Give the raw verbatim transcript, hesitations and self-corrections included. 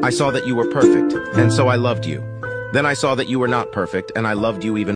I saw that you were perfect, and so I loved you. Then I saw that you were not perfect, and I loved you even